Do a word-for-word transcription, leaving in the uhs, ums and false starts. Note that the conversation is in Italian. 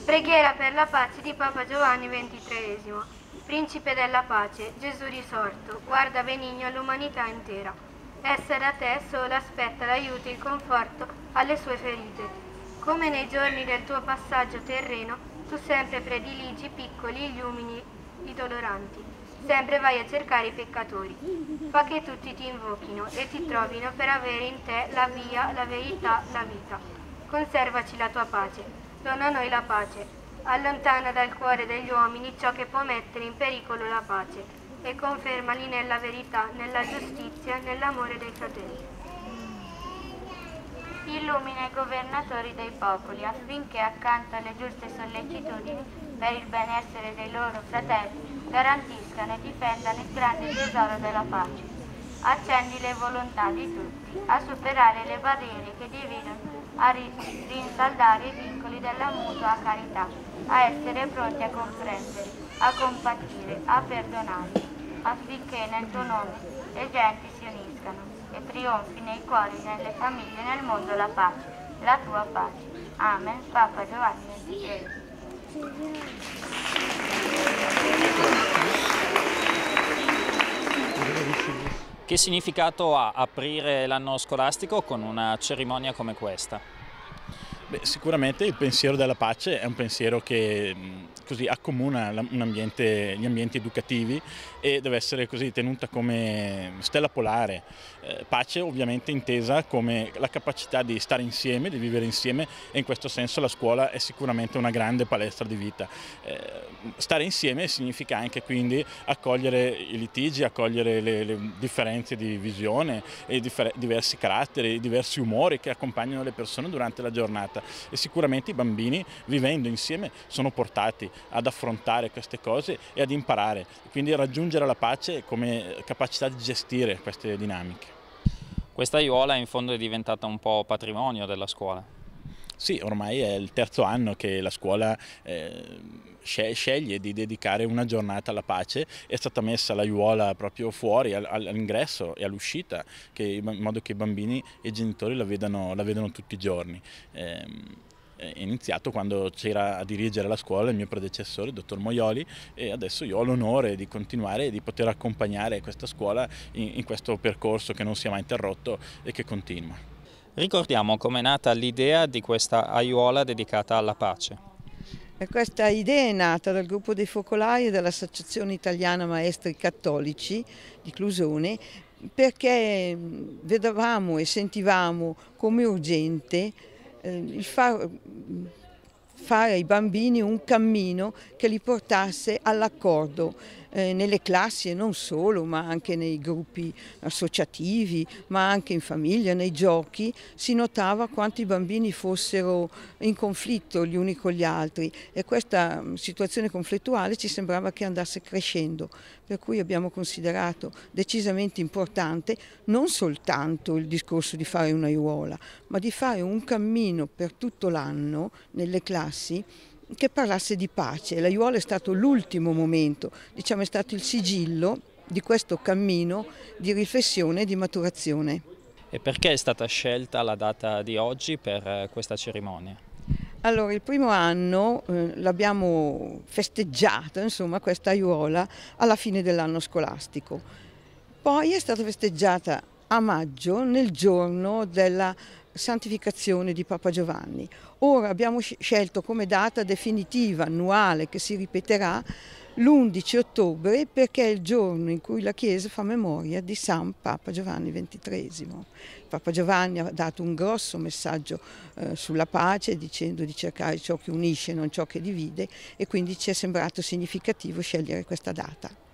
Preghiera per la pace di Papa Giovanni ventitreesimo. Principe della pace, Gesù risorto, guarda benigno all'umanità intera. Essa da te sola aspetta l'aiuto e il conforto alle sue ferite. Come nei giorni del tuo passaggio terreno, tu sempre prediligi i piccoli, gli umili, i doloranti. Sempre vai a cercare i peccatori. Fa che tutti ti invochino e ti trovino per avere in te la via, la verità, la vita. Conservaci la tua pace. Dona a noi la pace. Allontana dal cuore degli uomini ciò che può mettere in pericolo la pace e confermali nella verità, nella giustizia, nell'amore dei fratelli. Illumina i governatori dei popoli affinché accanto alle giuste sollecitudini per il benessere dei loro fratelli garantiscano e difendano il grande tesoro della pace. Accendi le volontà di tutti a superare le barriere che dividono, a rinsaldare i vincoli della mutua carità, a essere pronti a comprendere, a compatire, a perdonare, affinché nel tuo nome le genti si uniscano e trionfi nei cuori, nelle famiglie, nel mondo la pace, la tua pace. Amen. Papa Giovanni ventitreesimo. Che significato ha aprire l'anno scolastico con una cerimonia come questa? Beh, sicuramente il pensiero della pace è un pensiero che così accomuna un ambiente, gli ambienti educativi e deve essere così tenuta come stella polare. Eh, pace ovviamente intesa come la capacità di stare insieme, di vivere insieme, e in questo senso la scuola è sicuramente una grande palestra di vita. Eh, stare insieme significa anche quindi accogliere i litigi, accogliere le, le differenze di visione, e i diversi caratteri, i diversi umori che accompagnano le persone durante la giornata. E sicuramente i bambini, vivendo insieme, sono portati ad affrontare queste cose e ad imparare, quindi a raggiungere la pace come capacità di gestire queste dinamiche. Questa aiuola in fondo è diventata un po' patrimonio della scuola. Sì, ormai è il terzo anno che la scuola eh, sceglie di dedicare una giornata alla pace. È stata messa l'aiuola proprio fuori, all'ingresso e all'uscita, in modo che i bambini e i genitori la vedano, la vedano tutti i giorni. Eh, È iniziato quando c'era a dirigere la scuola il mio predecessore, il dottor Moioli, e adesso io ho l'onore di continuare e di poter accompagnare questa scuola in, in questo percorso che non si è mai interrotto e che continua. Ricordiamo com'è nata l'idea di questa aiuola dedicata alla pace. E questa idea è nata dal gruppo dei focolai e dall'Associazione Italiana Maestri Cattolici di Clusone, perché vedevamo e sentivamo come urgente eh, il far, fare ai bambini un cammino che li portasse all'accordo eh, nelle classi, e non solo, ma anche nei gruppi associativi, ma anche in famiglia, nei giochi. Si notava quanto i bambini fossero in conflitto gli uni con gli altri, e questa situazione conflittuale ci sembrava che andasse crescendo, per cui abbiamo considerato decisamente importante non soltanto il discorso di fare un'aiuola, ma di fare un cammino per tutto l'anno nelle classi che parlasse di pace. L'aiuola è stato l'ultimo momento, diciamo è stato il sigillo di questo cammino di riflessione e di maturazione. E perché è stata scelta la data di oggi per questa cerimonia? Allora, il primo anno eh, l'abbiamo festeggiata, insomma, questa aiuola alla fine dell'anno scolastico. Poi è stata festeggiata a maggio, nel giorno della santificazione di Papa Giovanni. Ora abbiamo scelto come data definitiva, annuale, che si ripeterà, l'undici ottobre, perché è il giorno in cui la Chiesa fa memoria di San Papa Giovanni ventitreesimo. Papa Giovanni ha dato un grosso messaggio eh, sulla pace, dicendo di cercare ciò che unisce, non ciò che divide, e quindi ci è sembrato significativo scegliere questa data.